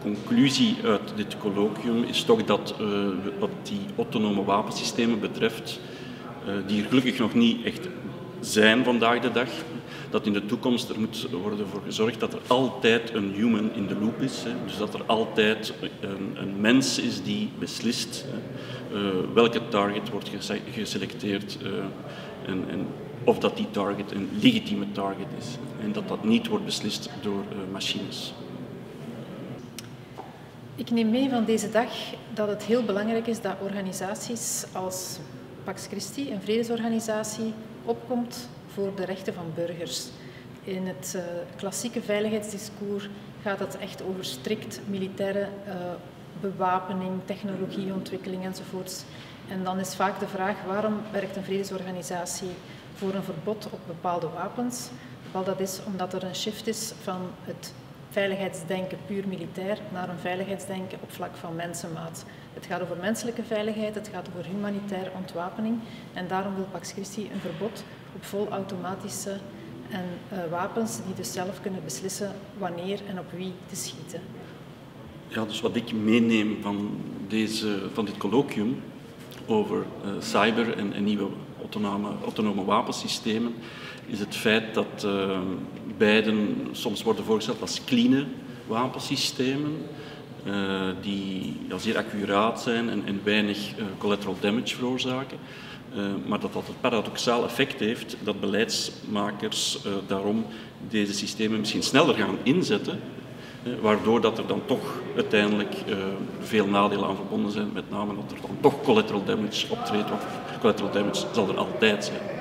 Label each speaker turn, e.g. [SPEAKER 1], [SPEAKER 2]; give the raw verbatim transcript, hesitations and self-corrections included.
[SPEAKER 1] conclusie uit dit colloquium is toch dat uh, wat die autonome wapensystemen betreft, uh, die er gelukkig nog niet echt zijn vandaag de dag, dat in de toekomst er moet worden voor gezorgd dat er altijd een human in the loop is. Hè. Dus dat er altijd een, een mens is die beslist uh, welke target wordt geselecteerd uh, en, en of dat die target een legitieme target is. En dat dat niet wordt beslist door uh, machines.
[SPEAKER 2] Ik neem mee van deze dag dat het heel belangrijk is dat organisaties als Pax Christi, een vredesorganisatie, opkomt voor de rechten van burgers. In het uh, klassieke veiligheidsdiscours gaat het echt over strikt militaire uh, bewapening, technologieontwikkeling enzovoorts. En dan is vaak de vraag, waarom werkt een vredesorganisatie voor een verbod op bepaalde wapens? Wel, dat is omdat er een shift is van het veiligheidsdenken puur militair naar een veiligheidsdenken op vlak van mensenmaat. Het gaat over menselijke veiligheid, het gaat over humanitaire ontwapening en daarom wil Pax Christi een verbod op volautomatische en uh, wapens die dus zelf kunnen beslissen wanneer en op wie te schieten.
[SPEAKER 1] Ja, dus wat ik meeneem van, deze, van dit colloquium over uh, cyber en, en nieuwe autonome, autonome wapensystemen is het feit dat uh, beiden soms worden voorgesteld als clean wapensystemen uh, die ja, zeer accuraat zijn en, en weinig uh, collateral damage veroorzaken. Uh, maar dat dat het paradoxaal effect heeft dat beleidsmakers uh, daarom deze systemen misschien sneller gaan inzetten, uh, waardoor dat er dan toch uiteindelijk uh, veel nadelen aan verbonden zijn, met name dat er dan toch collateral damage optreedt, of collateral damage zal er altijd zijn.